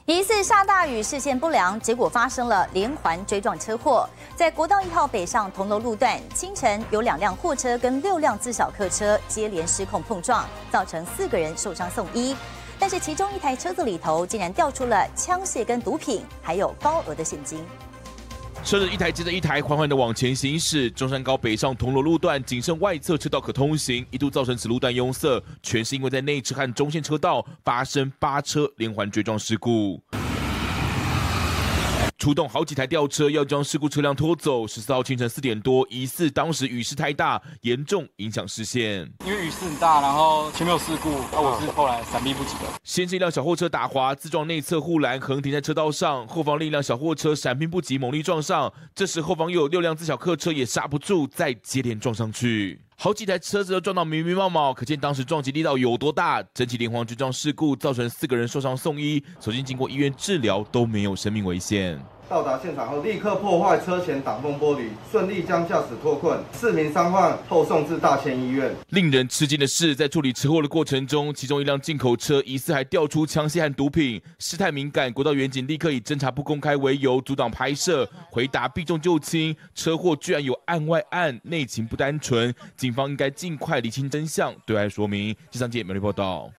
疑似下大雨，视线不良，结果发生了连环追撞车祸。在国道1号北上同楼路段，清晨有2辆货车跟6辆自小客车接连失控碰撞，造成4个人受伤送医。但是其中一台车子里头竟然掉出了枪械跟毒品，还有高额的现金。 车子一台接着一台缓缓地往前行驶，中山高北上铜锣路段仅剩外侧车道可通行，一度造成此路段拥塞，全是因为在内侧和中线车道发生8车连环追撞事故。 出动好几台吊车要将事故车辆拖走。14号清晨4点多，疑似当时雨势太大，严重影响视线。 因为雨势很大，然后前面有事故，我是后来闪避不及的。 先是一辆小货车打滑，自撞内侧护栏，横停在车道上，后方另一辆小货车闪避不及，猛力撞上。这时后方又有6辆自小客车也刹不住，再接连撞上去。 好几台车子都撞到密密冒冒，可见当时撞击力道有多大。整起连环追撞事故造成4个人受伤送医，所幸经过医院治疗都没有生命危险。 到达现场后，立刻破坏车前挡风玻璃，顺利将驾驶脱困。4名伤患后送至大千医院。 令人吃惊的是，在处理车祸的过程中，其中一辆进口车疑似还调出枪械和毒品。事态敏感，国道远警立刻以侦查不公开为由阻挡拍摄，回答避重就轻。车祸居然有案外案，内情不单纯。 警方应该尽快厘清真相，对外说明。记者简美丽报道。